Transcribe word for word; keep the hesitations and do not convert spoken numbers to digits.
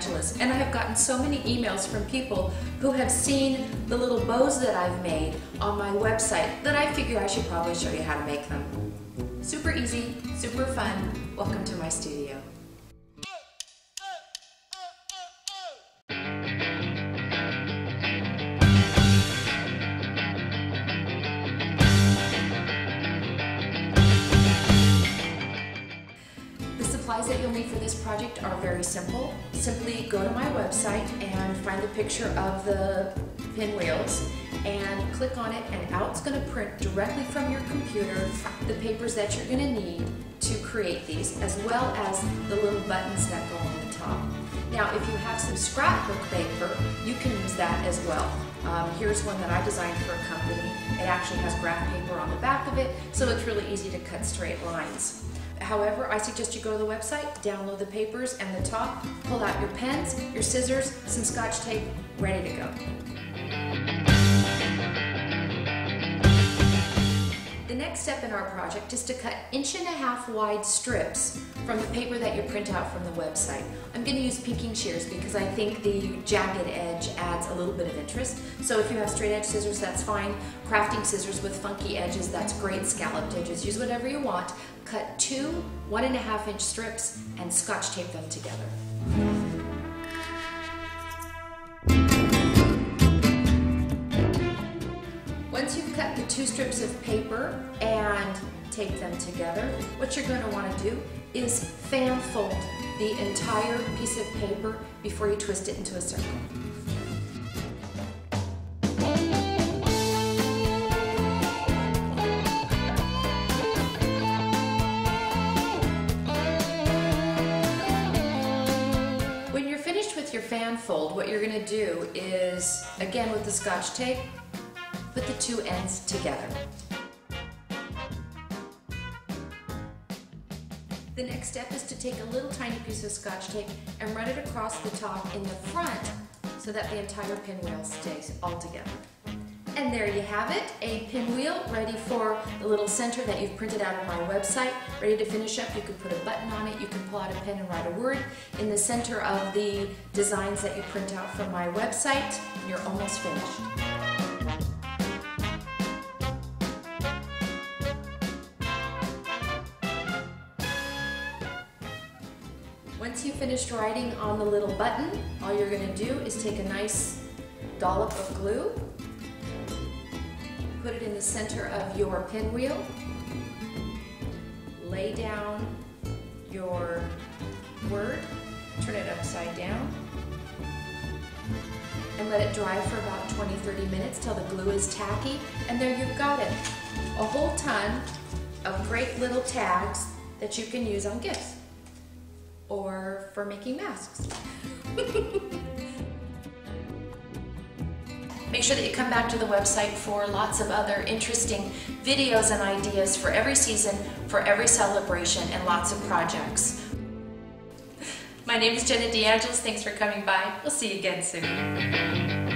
DeAngelis, and I have gotten so many emails from people who have seen the little bows that I've made on my website that I figure I should probably show you how to make them. Super easy, super fun. Welcome to my studio. The supplies that you'll need for this project are very simple. Simply go to my website and find the picture of the pinwheels and click on it, and out it's going to print directly from your computer the papers that you're going to need to create these, as well as the little buttons that go on the top. Now, if you have some scrapbook paper, you can use that as well. Um, here's one that I designed for a company. It actually has graph paper on the back of it, so it's really easy to cut straight lines. However, I suggest you go to the website, download the papers and the top, pull out your pens, your scissors, some Scotch tape, ready to go. The next step in our project is to cut inch and a half wide strips from the paper that you print out from the website. I'm going to use pinking shears because I think the jagged edge adds a little bit of interest. So if you have straight edge scissors, that's fine. Crafting scissors with funky edges, that's great. Scalloped edges, use whatever you want. Cut two one and a half inch strips and Scotch tape them together. Once you've cut the two strips of paper and tape them together, what you're going to want to do is fan fold the entire piece of paper before you twist it into a circle. When you're finished with your fan fold, what you're going to do is, again with the Scotch tape, put the two ends together. The next step is to take a little tiny piece of Scotch tape and run it across the top in the front so that the entire pinwheel stays all together. And there you have it, a pinwheel ready for the little center that you've printed out on my website. Ready to finish up, you can put a button on it, you can pull out a pen and write a word. In the center of the designs that you print out from my website, you're almost finished. Once you've finished writing on the little button, all you're going to do is take a nice dollop of glue, put it in the center of your pinwheel, lay down your word, turn it upside down, and let it dry for about twenty to thirty minutes till the glue is tacky, and there you've got it. A whole ton of great little tags that you can use on gifts or for making masks. Make sure that you come back to the website for lots of other interesting videos and ideas for every season, for every celebration, and lots of projects. My name is Jenna DeAngelis. Thanks for coming by. We'll see you again soon.